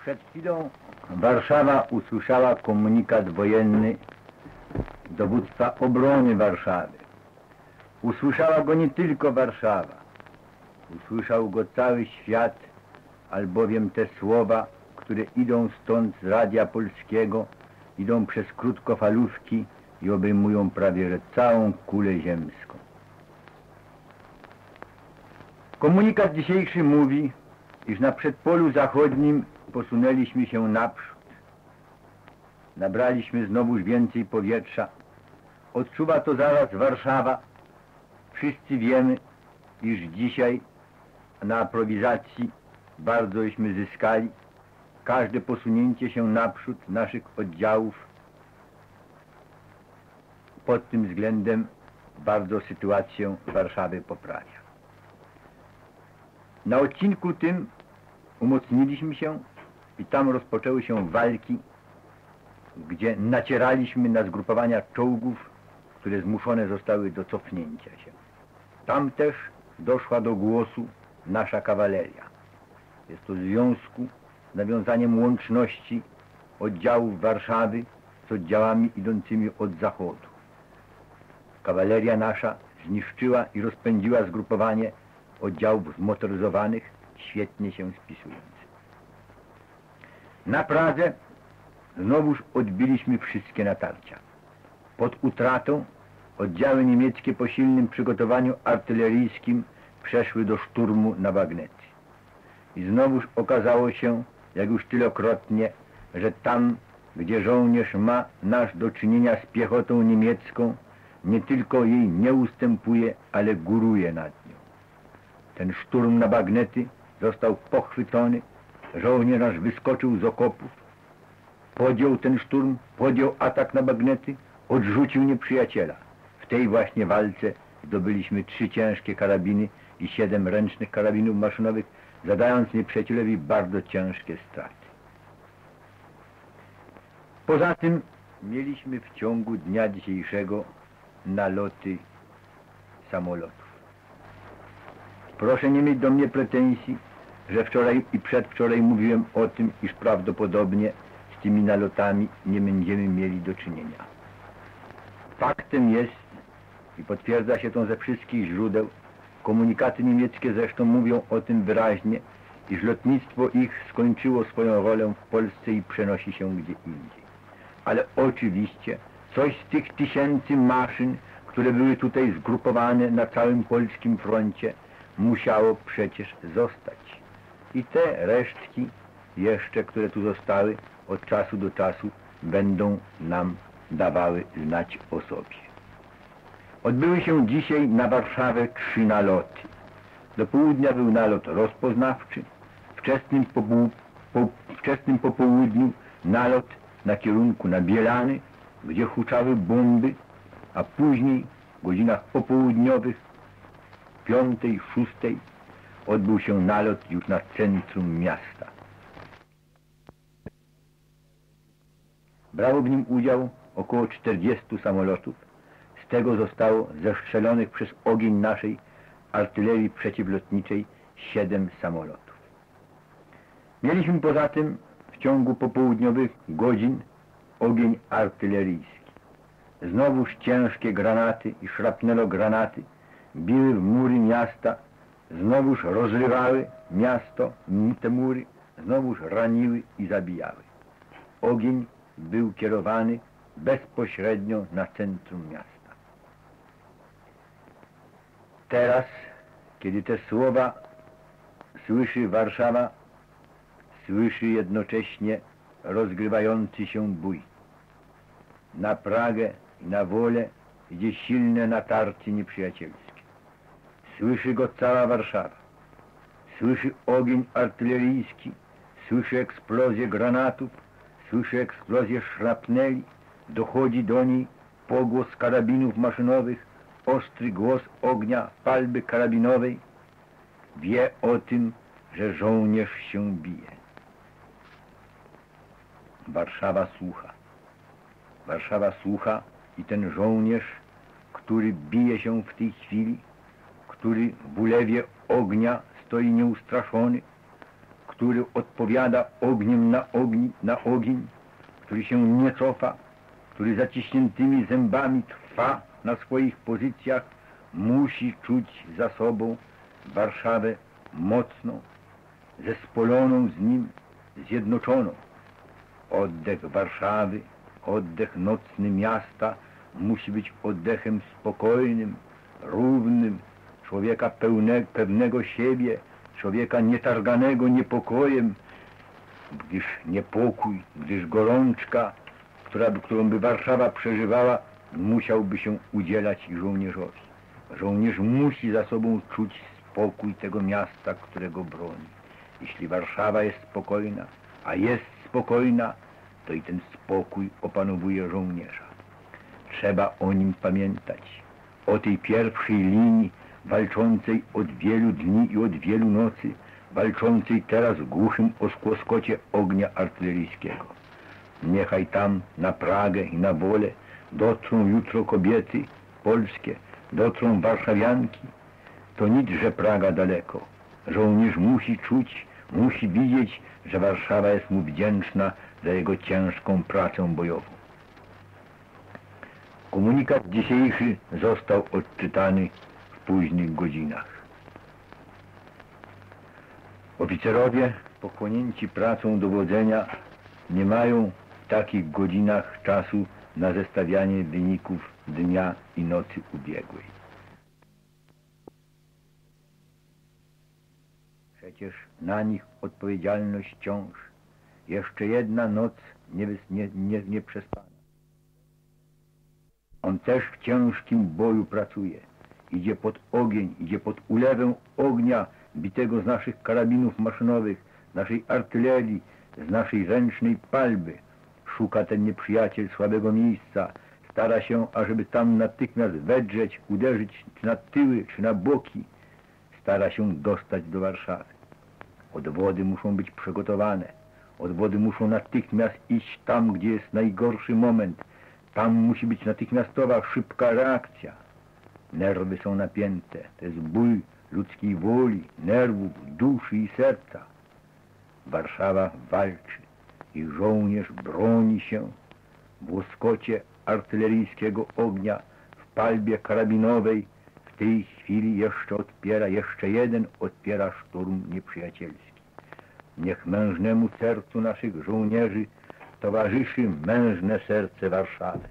Przed chwilą Warszawa usłyszała komunikat wojenny Dowództwa Obrony Warszawy. Usłyszała go nie tylko Warszawa. Usłyszał go cały świat, albowiem te słowa, które idą stąd z Radia Polskiego, idą przez krótkofalówki i obejmują prawie że całą kulę ziemską. Komunikat dzisiejszy mówi, iż na przedpolu zachodnim posunęliśmy się naprzód. Nabraliśmy znowuż więcej powietrza. Odczuwa to zaraz Warszawa. Wszyscy wiemy, iż dzisiaj na aprowizacji bardzośmy zyskali. Każde posunięcie się naprzód naszych oddziałów pod tym względem bardzo sytuację Warszawy poprawia. Na odcinku tym umocniliśmy się i tam rozpoczęły się walki, gdzie nacieraliśmy na zgrupowania czołgów, które zmuszone zostały do cofnięcia się. Tam też doszła do głosu nasza kawaleria. Jest to w związku z nawiązaniem łączności oddziałów Warszawy z oddziałami idącymi od zachodu. Kawaleria nasza zniszczyła i rozpędziła zgrupowanie oddziałów zmotoryzowanych, świetnie się spisujących. Na Pradze znowuż odbiliśmy wszystkie natarcia. Pod utratą oddziały niemieckie po silnym przygotowaniu artyleryjskim przeszły do szturmu na bagnety. I znowuż okazało się, jak już tylekrotnie, że tam, gdzie żołnierz ma nasz do czynienia z piechotą niemiecką, nie tylko jej nie ustępuje, ale góruje nad nią. Ten szturm na bagnety został pochwycony, żołnierz nasz wyskoczył z okopów, podjął ten szturm, podjął atak na bagnety, odrzucił nieprzyjaciela. W tej właśnie walce zdobyliśmy 3 ciężkie karabiny i 7 ręcznych karabinów maszynowych, zadając nieprzyjacielowi bardzo ciężkie straty. Poza tym mieliśmy w ciągu dnia dzisiejszego naloty samolotów. Proszę nie mieć do mnie pretensji, że wczoraj i przedwczoraj mówiłem o tym, iż prawdopodobnie z tymi nalotami nie będziemy mieli do czynienia. Faktem jest, i potwierdza się to ze wszystkich źródeł, komunikaty niemieckie zresztą mówią o tym wyraźnie, iż lotnictwo ich skończyło swoją rolę w Polsce i przenosi się gdzie indziej. Ale oczywiście coś z tych tysięcy maszyn, które były tutaj zgrupowane na całym polskim froncie, musiało przecież zostać. I te resztki jeszcze, które tu zostały, od czasu do czasu będą nam dawały znać o sobie. Odbyły się dzisiaj na Warszawę 3 naloty. Do południa był nalot rozpoznawczy, wczesnym popołudniu nalot na kierunku na Bielany, gdzie huczały bomby, a później w godzinach popołudniowych, 5., 6, odbył się nalot już na centrum miasta. Brało w nim udział około 40 samolotów, z tego zostało zestrzelonych przez ogień naszej artylerii przeciwlotniczej 7 samolotów. Mieliśmy poza tym w ciągu popołudniowych godzin ogień artyleryjski. Znowuż ciężkie granaty i szrapnelogranaty biły w mury miasta, znowuż rozrywały miasto, te mury, znowuż raniły i zabijały. Ogień był kierowany bezpośrednio na centrum miasta. Teraz, kiedy te słowa słyszy Warszawa, słyszy jednocześnie rozgrywający się bój. Na Pragę i na Wolę idzie silne natarcie nieprzyjacielskie. Słyszy go cała Warszawa. Słyszy ogień artyleryjski, słyszy eksplozję granatów, słyszy eksplozję szrapneli, dochodzi do niej pogłos karabinów maszynowych, ostry głos ognia palby karabinowej. Wie o tym, że żołnierz się bije. Warszawa słucha. Warszawa słucha i ten żołnierz, który bije się w tej chwili, który w ulewie ognia stoi nieustraszony, który odpowiada ogniem na ogień, który się nie cofa, który zaciśniętymi zębami trwa na swoich pozycjach, musi czuć za sobą Warszawę mocną, zespoloną z nim, zjednoczoną. Oddech Warszawy, oddech nocny miasta musi być oddechem spokojnym, równym, człowieka pewnego siebie, człowieka nietarganego niepokojem, gdyż niepokój, gdyż gorączka, którą by Warszawa przeżywała, musiałby się udzielać i żołnierzowi. Żołnierz musi za sobą czuć spokój tego miasta, którego broni. Jeśli Warszawa jest spokojna, a jest spokojna, to i ten spokój opanowuje żołnierza. Trzeba o nim pamiętać. O tej pierwszej linii, walczącej od wielu dni i od wielu nocy, walczącej teraz w głuchym łoskocie ognia artyleryjskiego. Niechaj tam na Pragę i na Wolę dotrą jutro kobiety polskie, dotrą warszawianki. To nic, że Praga daleko. Żołnierz musi czuć, musi widzieć, że Warszawa jest mu wdzięczna za jego ciężką pracę bojową. Komunikat dzisiejszy został odczytany w późnych godzinach. Oficerowie, pochłonięci pracą dowodzenia, nie mają w takich godzinach czasu na zestawianie wyników dnia i nocy ubiegłej. Przecież na nich odpowiedzialność ciąży. Jeszcze jedna noc nieprzespana. On też w ciężkim boju pracuje. Idzie pod ogień, idzie pod ulewę ognia bitego z naszych karabinów maszynowych, naszej artylerii, z naszej ręcznej palby. Szuka ten nieprzyjaciel słabego miejsca. Stara się, ażeby tam natychmiast wedrzeć, uderzyć czy na tyły, czy na boki. Stara się dostać do Warszawy. Odwody muszą być przygotowane. Odwody muszą natychmiast iść tam, gdzie jest najgorszy moment. Tam musi być natychmiastowa, szybka reakcja. Nerwy są napięte. To jest ból ludzkiej woli, nerwów, duszy i serca. Warszawa walczy i żołnierz broni się w łoskocie artyleryjskiego ognia, w palbie karabinowej. W tej chwili jeszcze jeden odpiera szturm nieprzyjacielski. Niech mężnemu sercu naszych żołnierzy towarzyszy mężne serce Warszawy.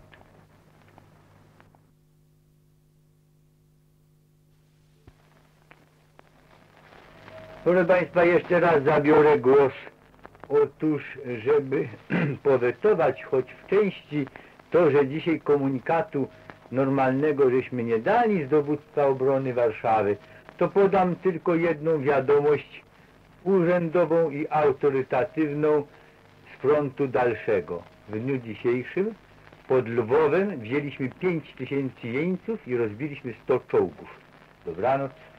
Proszę Państwa, jeszcze raz zabiorę głos. Otóż, żeby powetować choć w części to, że dzisiaj komunikatu normalnego żeśmy nie dali z dowództwa obrony Warszawy, to podam tylko jedną wiadomość urzędową i autorytatywną z frontu dalszego. W dniu dzisiejszym pod Lwowem wzięliśmy 5000 jeńców i rozbiliśmy 100 czołgów. Dobranoc.